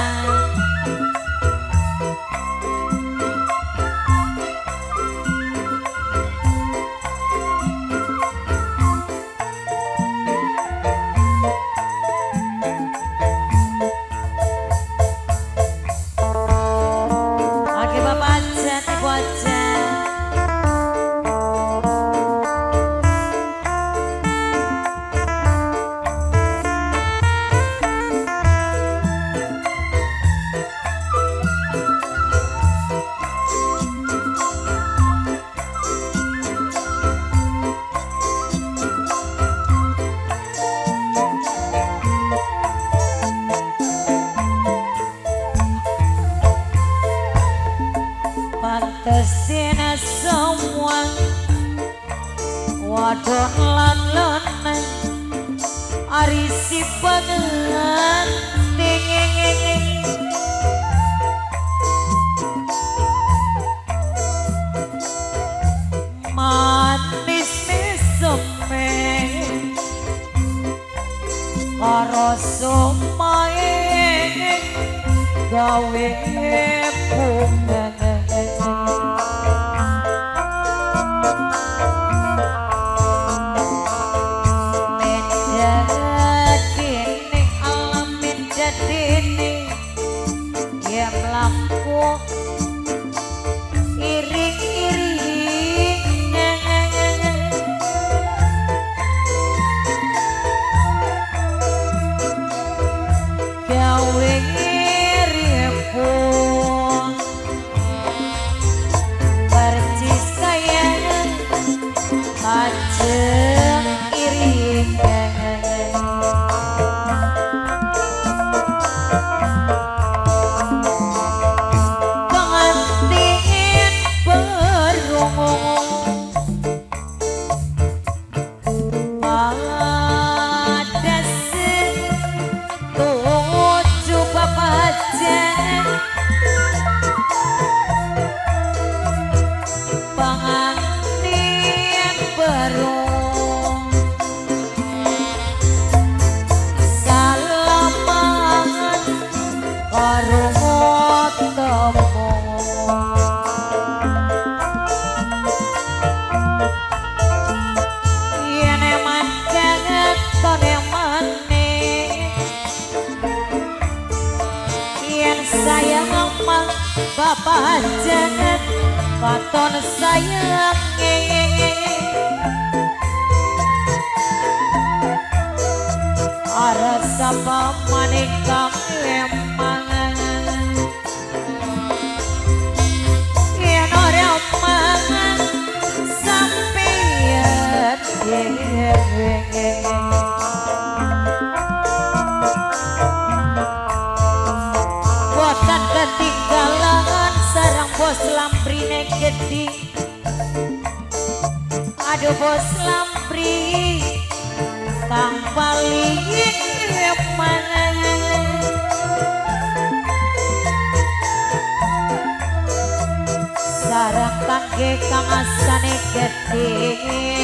Pantesin semua wadon lan leneng arisi pengen dingin manis semeng karo sumae gawe bunga Bapak jangan katon sayangi arasa pamanikang emang yen ora mangan sampeyan boten ketinggalan sarang bos lamprine gede. Aduh bos lampri kang paling mana sarang kangge kang asane gede.